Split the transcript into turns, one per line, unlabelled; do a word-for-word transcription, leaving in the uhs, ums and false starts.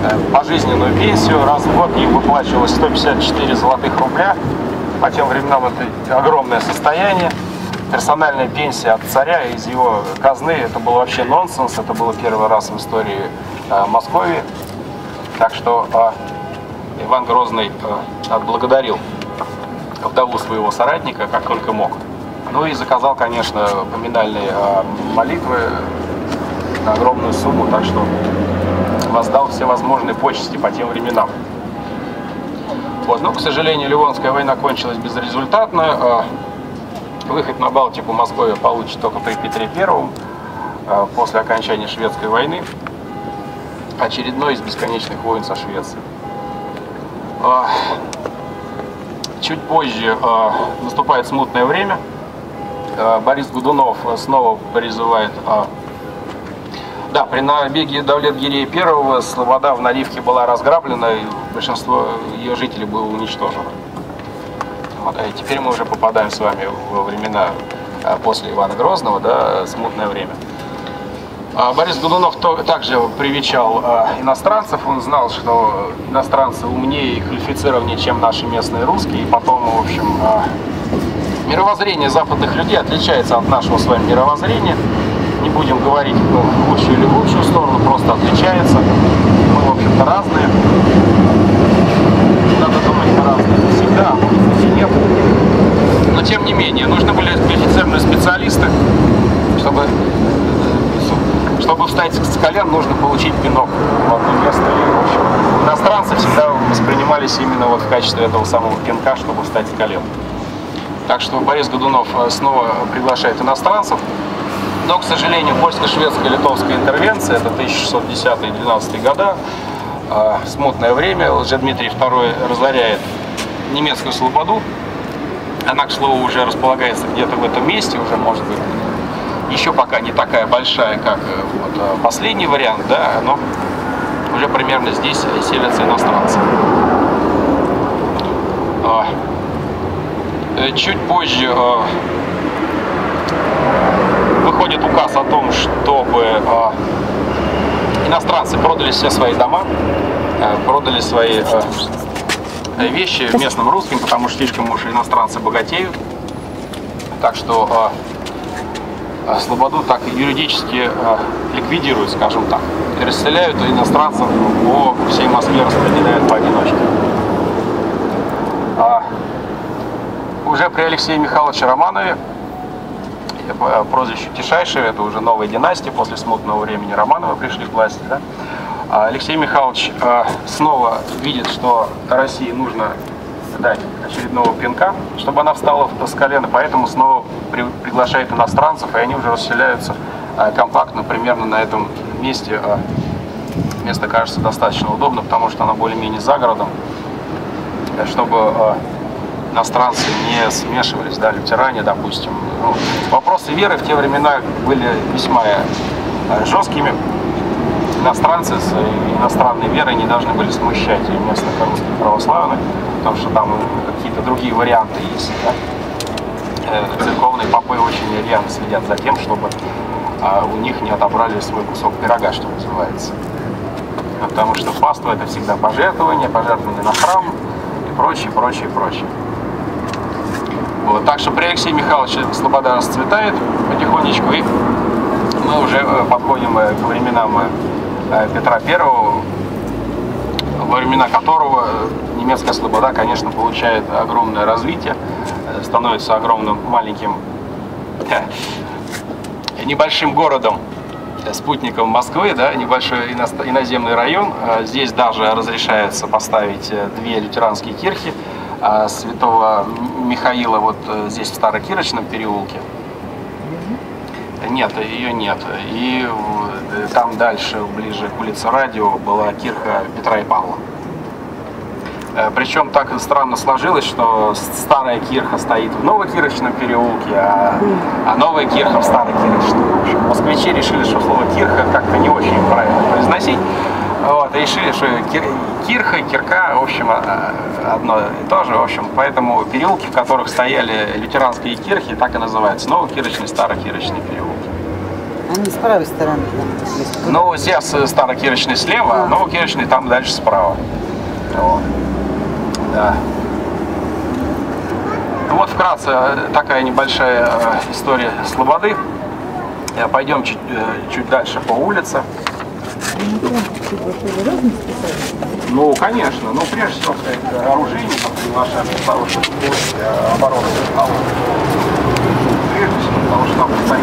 пожизненную пенсию. Раз в год им выплачивалось сто пятьдесят четыре золотых рубля. По тем временам это огромное состояние. Персональная пенсия от царя из его казны, это был вообще нонсенс. Это было первый раз в истории э, Московии. Так что э, Иван Грозный э, отблагодарил вдову своего соратника, как только мог. Ну и заказал, конечно, поминальные э, молитвы на огромную сумму, так что воздал все возможные почести по тем временам. Вот. Но, к сожалению, Ливонская война кончилась безрезультатно. Выход на Балтику Московия получит только при Петре Первом, после окончания Шведской войны, очередной из бесконечных войн со Швецией. Чуть позже наступает смутное время. Борис Годунов снова призывает... Да, при набеге Давлет-Гирея Первого слобода в Наливке была разграблена, и большинство ее жителей было уничтожено. Вот, и теперь мы уже попадаем с вами во времена после Ивана Грозного, да, смутное время. Борис Годунов также привечал иностранцев, он знал, что иностранцы умнее и квалифицированнее, чем наши местные русские, и потом, в общем, мировоззрение западных людей отличается от нашего с вами мировоззрения. Не будем говорить в лучшую или в лучшую сторону, просто отличается. Мы, в общем-то, разные. Надо думать по-разному всегда, а может быть и нет. Но, тем не менее, нужны были квалифицированные специалисты, чтобы, чтобы встать с колен, нужно получить пинок в одно место. И, в общем, иностранцы всегда воспринимались именно вот в качестве этого самого пинка, чтобы встать с колен. Так что Борис Годунов снова приглашает иностранцев. Но, к сожалению, польско-шведская литовская интервенция, это тысяча шестьсот десятые — двенадцатые года, э, смутное время, Лжедмитрий Второй разоряет немецкую слободу. Она, к слову, уже располагается где-то в этом месте, уже, может быть, еще пока не такая большая, как вот, последний вариант, да, но уже примерно здесь селятся иностранцы. Э, чуть позже э, выходит указ о том, чтобы э, иностранцы продали все свои дома, э, продали свои э, вещи местным русским, потому что слишком уж иностранцы богатеют. Так что э, слободу так юридически э, ликвидируют, скажем так, и расселяют иностранцев по всей Москве, распределяют поодиночке. А уже при Алексее Михайловиче Романове, прозвище Тишайший, это уже новая династия, после смутного времени Романовы пришли к власти, да? Алексей Михайлович э, снова видит, что России нужно дать очередного пинка, чтобы она встала с колена, поэтому снова при, приглашает иностранцев, и они уже расселяются э, компактно, примерно на этом месте. Э, место кажется достаточно удобно, потому что оно более-менее за городом, чтобы э, иностранцы не смешивались, да, лютеране, допустим. Ну, вопросы веры в те времена были весьма э, жесткими. Иностранцы с иностранной верой не должны были смущать и местных русских православных, потому что там какие-то другие варианты есть. Да? Э, церковные попы очень рьяно следят за тем, чтобы э, у них не отобрали свой кусок пирога, что называется. Потому что паства — это всегда пожертвование, пожертвование на храм и прочее, прочее, прочее. Вот, так что при Алексее Михайловиче слобода расцветает потихонечку, и мы уже подходим к временам Петра Первого, во времена которого немецкая слобода, конечно, получает огромное развитие, становится огромным маленьким небольшим городом, спутником Москвы, да, небольшой иноземный район. Здесь даже разрешается поставить две лютеранские кирхи Святого Михаила вот здесь, в Старокирочном переулке. Нет, ее нет. И там дальше, ближе к улице Радио, была кирха Петра и Павла. Причем так странно сложилось, что старая кирха стоит в Новокирочном переулке, а, а новая кирха в Старокирочном. В общем, москвичи решили, что слово кирха как-то не очень правильно произносить. Вот, и решили, что кир, кирха и кирка, в общем, одно и то же. В общем, поэтому переулки, в которых стояли лютеранские кирхи, так и называются: Новокирочный, Старокирочный переулки.
Они с правой стороны. Там, есть.
Ну, здесь Старокирочный слева, а Новокирочный там дальше справа. Вот. Да. Вот вкратце такая небольшая история Слободы. Пойдем чуть, чуть дальше по улице. Ну, конечно. Ну, прежде всего, сказать, оружейников приглашают хороших обороны технологий. Прежде всего, потому что там постоянно